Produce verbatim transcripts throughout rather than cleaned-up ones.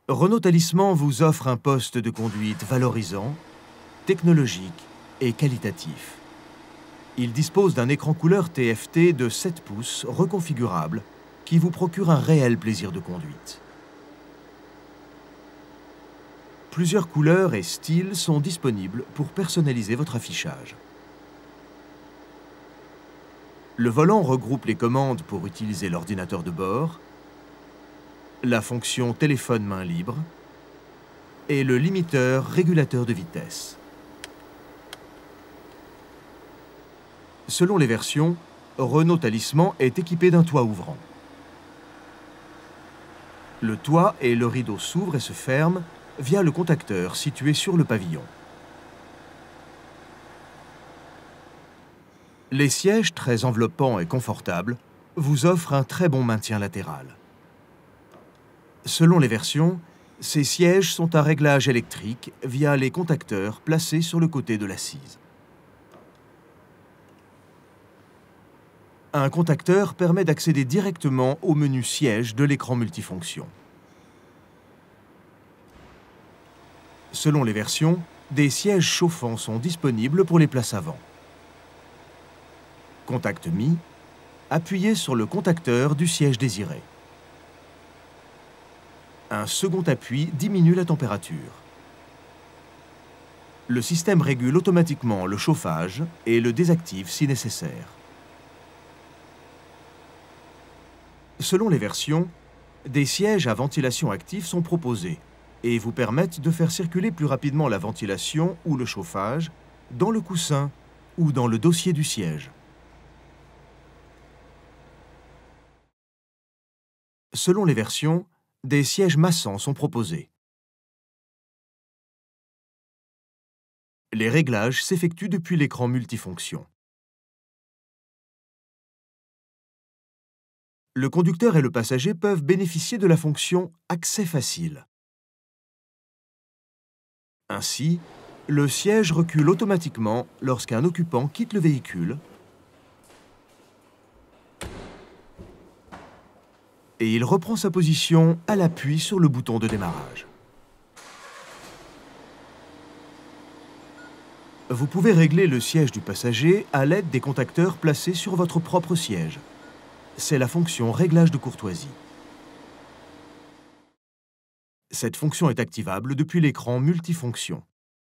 Renault Talisman vous offre un poste de conduite valorisant, technologique et qualitatif. Il dispose d'un écran couleur T F T de sept pouces reconfigurable qui vous procure un réel plaisir de conduite. Plusieurs couleurs et styles sont disponibles pour personnaliser votre affichage. Le volant regroupe les commandes pour utiliser l'ordinateur de bord, la fonction téléphone main libre et le limiteur régulateur de vitesse. Selon les versions, Renault Talisman est équipé d'un toit ouvrant. Le toit et le rideau s'ouvrent et se ferment via le contacteur situé sur le pavillon. Les sièges très enveloppants et confortables vous offrent un très bon maintien latéral. Selon les versions, ces sièges sont à réglage électrique via les contacteurs placés sur le côté de l'assise. Un contacteur permet d'accéder directement au menu siège de l'écran multifonction. Selon les versions, des sièges chauffants sont disponibles pour les places avant. Contact mis, appuyez sur le contacteur du siège désiré. Un second appui diminue la température. Le système régule automatiquement le chauffage et le désactive si nécessaire. Selon les versions, des sièges à ventilation active sont proposés et vous permettent de faire circuler plus rapidement la ventilation ou le chauffage dans le coussin ou dans le dossier du siège. Selon les versions, des sièges massants sont proposés. Les réglages s'effectuent depuis l'écran multifonction. Le conducteur et le passager peuvent bénéficier de la fonction « Accès facile ». Ainsi, le siège recule automatiquement lorsqu'un occupant quitte le véhicule et il reprend sa position à l'appui sur le bouton de démarrage. Vous pouvez régler le siège du passager à l'aide des contacteurs placés sur votre propre siège. C'est la fonction réglage de courtoisie. Cette fonction est activable depuis l'écran multifonction.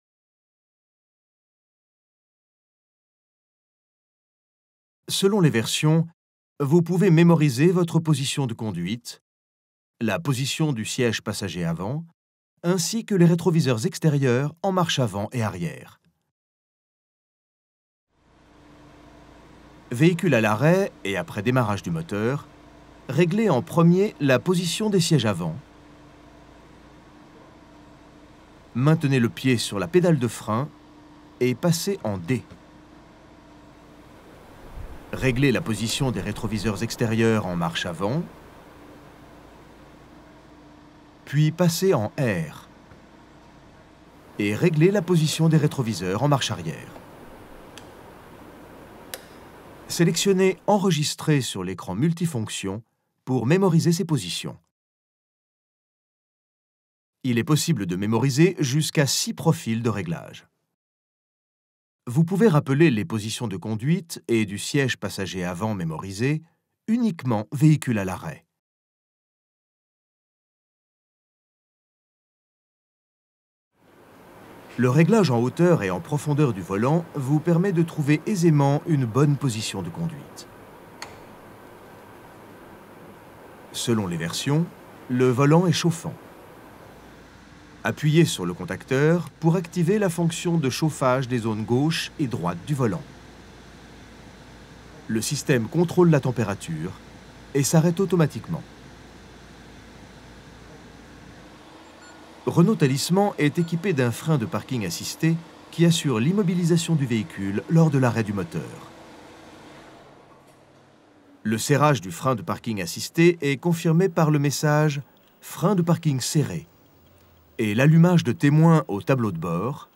Selon les versions, vous pouvez mémoriser votre position de conduite, la position du siège passager avant, ainsi que les rétroviseurs extérieurs en marche avant et arrière. Véhicule à l'arrêt et après démarrage du moteur, réglez en premier la position des sièges avant. Maintenez le pied sur la pédale de frein et passez en D. Réglez la position des rétroviseurs extérieurs en marche avant, puis passez en R. Et réglez la position des rétroviseurs en marche arrière. Sélectionnez « Enregistrer » sur l'écran multifonction pour mémoriser ces positions. Il est possible de mémoriser jusqu'à six profils de réglage. Vous pouvez rappeler les positions de conduite et du siège passager avant mémorisé uniquement véhicule à l'arrêt. Le réglage en hauteur et en profondeur du volant vous permet de trouver aisément une bonne position de conduite. Selon les versions, le volant est chauffant. Appuyez sur le contacteur pour activer la fonction de chauffage des zones gauche et droite du volant. Le système contrôle la température et s'arrête automatiquement. Renault Talisman est équipé d'un frein de parking assisté qui assure l'immobilisation du véhicule lors de l'arrêt du moteur. Le serrage du frein de parking assisté est confirmé par le message « Frein de parking serré » et l'allumage de témoins au tableau de bord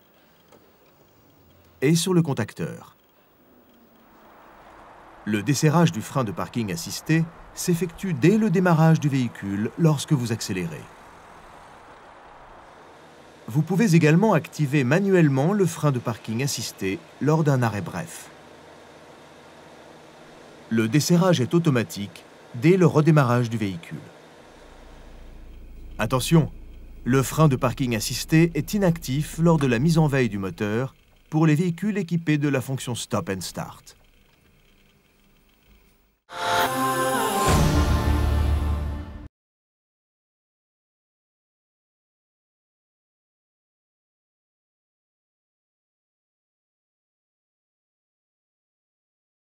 et sur le contacteur. Le desserrage du frein de parking assisté s'effectue dès le démarrage du véhicule lorsque vous accélérez. Vous pouvez également activer manuellement le frein de parking assisté lors d'un arrêt bref. Le desserrage est automatique dès le redémarrage du véhicule. Attention, le frein de parking assisté est inactif lors de la mise en veille du moteur pour les véhicules équipés de la fonction Stop and Start.